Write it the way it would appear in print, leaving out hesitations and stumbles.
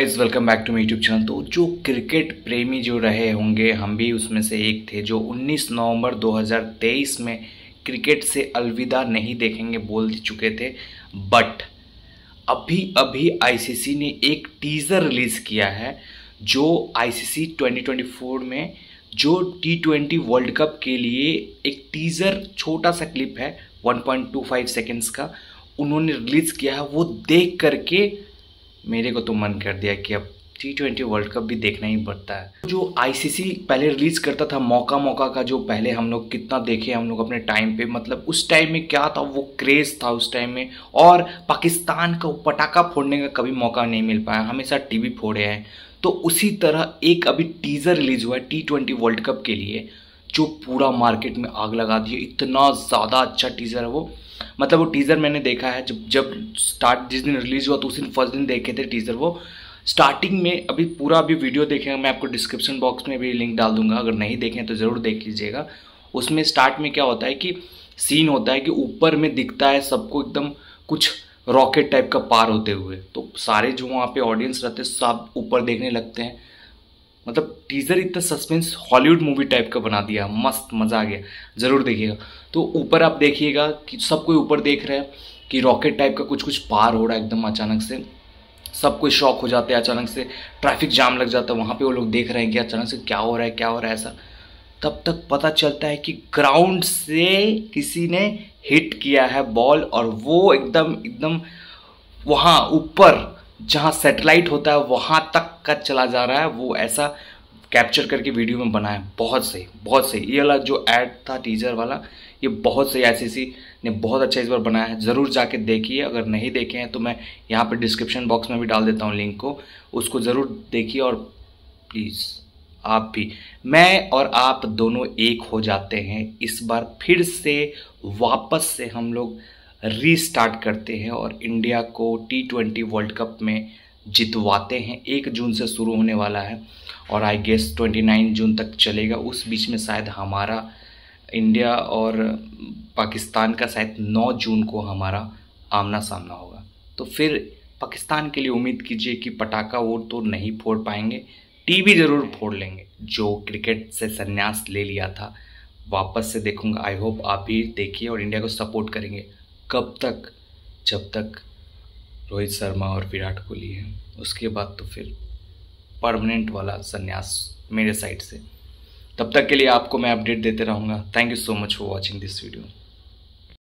Guys, welcome back to my YouTube channel. तो जो cricket प्रेमी जो रहे होंगे, हम भी उसमें से एक थे, जो 19 नवंबर 2023 में क्रिकेट से अलविदा नहीं देखेंगे बोल चुके थे। बट अभी अभी आईसीसी ने एक टीज़र रिलीज़ किया है, जो आईसीसी 2024 में जो T20 वर्ल्ड कप के लिए एक टीज़र छोटा सा क्लिप है 1.25 सेकेंड्स का, उन्होंने रिलीज़ किया है। वो देख करके मेरे को तो मन कर दिया कि अब T20 वर्ल्ड कप भी देखना ही पड़ता है। जो आईसीसी पहले रिलीज करता था मौका का, जो पहले हम लोग कितना देखे हम लोग अपने टाइम पे, मतलब उस टाइम में क्या था, वो क्रेज था उस टाइम में। और पाकिस्तान को पटाखा फोड़ने का कभी मौका नहीं मिल पाया, हमेशा टीवी फोड़े हैं। तो उसी तरह एक अभी टीजर रिलीज हुआ है T20 वर्ल्ड कप के लिए, जो पूरा मार्केट में आग लगा दिया। इतना ज़्यादा अच्छा टीज़र है वो, मतलब वो टीज़र मैंने देखा है जब स्टार्ट जिस दिन रिलीज़ हुआ तो उस दिन फर्स्ट दिन देखे थे टीज़र। वो स्टार्टिंग में अभी पूरा अभी वीडियो देखेंगे, मैं आपको डिस्क्रिप्शन बॉक्स में भी लिंक डाल दूंगा, अगर नहीं देखें तो ज़रूर देख लीजिएगा। उसमें स्टार्ट में क्या होता है कि सीन होता है कि ऊपर में दिखता है सबको एकदम कुछ रॉकेट टाइप का पार होते हुए, तो सारे जो वहाँ पे ऑडियंस रहते हैं सब ऊपर देखने लगते हैं। मतलब टीज़र इतना सस्पेंस हॉलीवुड मूवी टाइप का बना दिया, मस्त मज़ा आ गया, ज़रूर देखिएगा। तो ऊपर आप देखिएगा कि सब कोई ऊपर देख रहे हैं कि रॉकेट टाइप का कुछ पार हो रहा है एकदम अचानक से। सब कोई शॉक हो जाते हैं, अचानक से ट्रैफिक जाम लग जाता है, वहाँ पे वो लोग देख रहे हैं कि अचानक से क्या हो रहा है ऐसा। तब तक पता चलता है कि ग्राउंड से किसी ने हिट किया है बॉल, और वो एकदम वहाँ ऊपर जहाँ सैटेलाइट होता है वहाँ तक का चला जा रहा है। वो ऐसा कैप्चर करके वीडियो में बना है। बहुत सही ये वाला जो ऐड था टीजर वाला, ये बहुत सही आईसीसी ने बहुत अच्छा इस बार बनाया है। ज़रूर जाके देखिए, अगर नहीं देखे हैं तो मैं यहाँ पे डिस्क्रिप्शन बॉक्स में भी डाल देता हूँ लिंक को, उसको ज़रूर देखिए। और प्लीज़ आप भी, मैं और आप दोनों एक हो जाते हैं इस बार, फिर से वापस से हम लोग रीस्टार्ट करते हैं और इंडिया को T20 वर्ल्ड कप में जितवाते हैं। 1 जून से शुरू होने वाला है और आई गेस 29 जून तक चलेगा। उस बीच में शायद हमारा इंडिया और पाकिस्तान का शायद 9 जून को हमारा आमना सामना होगा। तो फिर पाकिस्तान के लिए उम्मीद कीजिए कि पटाखा वो तो नहीं फोड़ पाएंगे, टीवी ज़रूर फोड़ लेंगे। जो क्रिकेट से संन्यास ले लिया था वापस से देखूंगा। आई होप आप भी देखिए और इंडिया को सपोर्ट करेंगे। कब तक? जब तक रोहित शर्मा और विराट कोहली है, उसके बाद तो फिर परमानेंट वाला संन्यास मेरे साइड से। तब तक के लिए आपको मैं अपडेट देते रहूँगा। Thank you so much for watching this video.